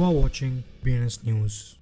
You are watching BNS News.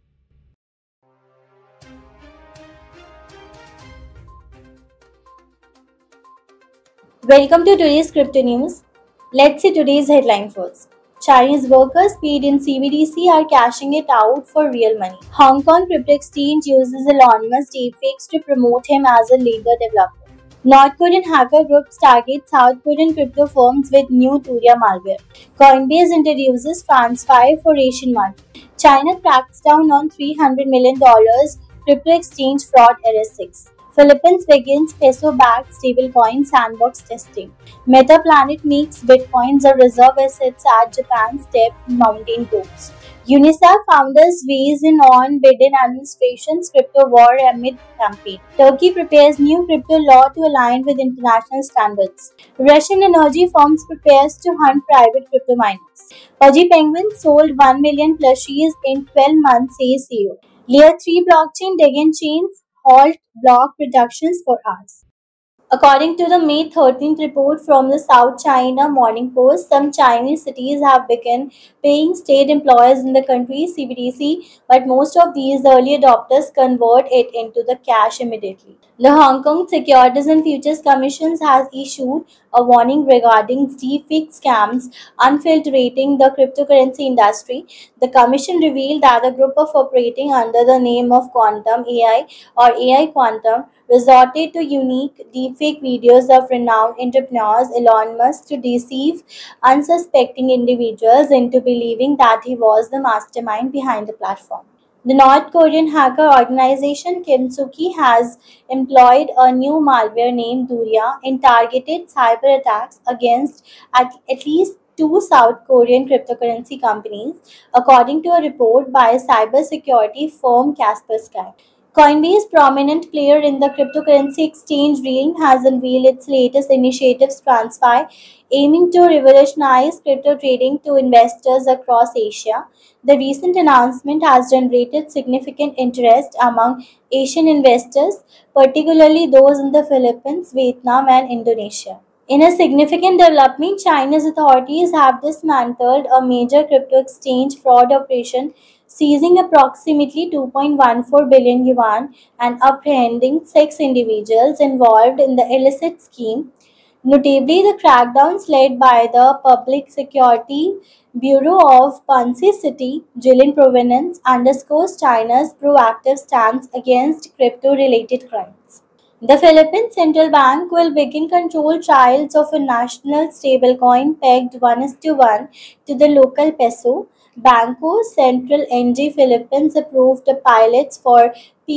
Welcome to today's crypto news. Let's see today's headline first. Chinese workers paid in CBDC are cashing it out for real money. Hong Kong crypto exchange uses Elon Musk deepfakes to promote him as a leader developer. North Korean hacker groups target South Korean crypto firms with new Turia malware. Coinbase introduces TransFi for Asian market. China cracks down on $300 million crypto exchange fraud arrest 6. Philippines begins peso-backed stablecoin sandbox testing. Metaplanet makes bitcoins a reserve asset at Japan's debt mountain goals. UNICEF founders weighs in on Biden administration's crypto war amid campaign. Turkey prepares new crypto law to align with international standards. Russian energy firms prepares to hunt private crypto miners. Pudgy Penguin sold 1 million plushies in 12 months, says CEO. Layer 3 blockchain Degen chains halt block productions for hours. According to the May 13th report from the South China Morning Post, some Chinese cities have begun paying state employees in the country's CBDC, but most of these early adopters convert it into the cash immediately. The Hong Kong Securities and Futures Commission has issued a warning regarding deepfake scams infiltrating the cryptocurrency industry. The commission revealed that a group of operating under the name of Quantum AI or AI Quantum resorted to unique deepfake videos of renowned entrepreneurs Elon Musk to deceive unsuspecting individuals into believing that he was the mastermind behind the platform. The North Korean hacker organization Kimsuki has employed a new malware named Duria in targeted cyber attacks against at least two South Korean cryptocurrency companies, according to a report by cybersecurity firm Kaspersky. Coinbase, prominent player in the cryptocurrency exchange realm, has unveiled its latest initiative, TransFi, aiming to revolutionize crypto trading to investors across Asia. The recent announcement has generated significant interest among Asian investors, particularly those in the Philippines, Vietnam, and Indonesia. In a significant development, China's authorities have dismantled a major crypto exchange fraud operation, seizing approximately 2.14 billion yuan and apprehending 6 individuals involved in the illicit scheme. Notably, the crackdowns led by the Public Security Bureau of Pansi City, Jilin Provenance, underscores China's proactive stance against crypto-related crimes. The Philippine Central Bank will begin control trials of a national stablecoin pegged 1:1 to the local peso. Banco Central NG Philippines approved the pilots for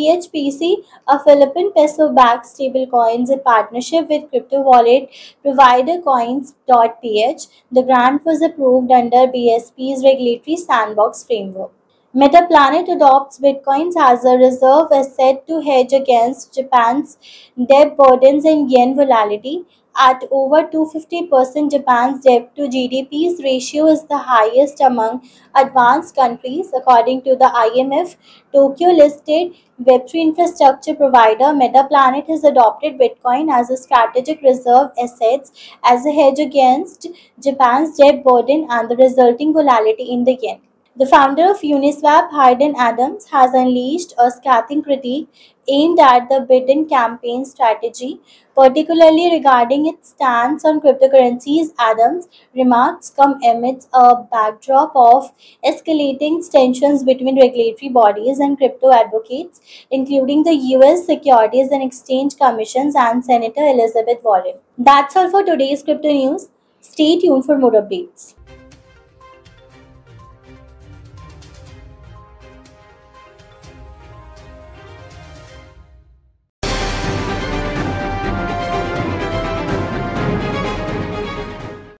PHPC, a Philippine peso-backed stablecoins in partnership with crypto wallet provider Coins.ph. The grant was approved under BSP's regulatory sandbox framework. Metaplanet adopts bitcoins as a reserve asset to hedge against Japan's debt burdens and yen volatility. At over 250%, Japan's debt to GDP's ratio is the highest among advanced countries, according to the IMF. Tokyo-listed Web3 infrastructure provider Metaplanet has adopted Bitcoin as a strategic reserve asset as a hedge against Japan's debt burden and the resulting volatility in the yen. The founder of Uniswap, Hayden Adams, has unleashed a scathing critique aimed at the Biden campaign strategy, particularly regarding its stance on cryptocurrencies. Adams' remarks come amidst a backdrop of escalating tensions between regulatory bodies and crypto advocates, including the U.S. Securities and Exchange Commission and Senator Elizabeth Warren. That's all for today's crypto news. Stay tuned for more updates.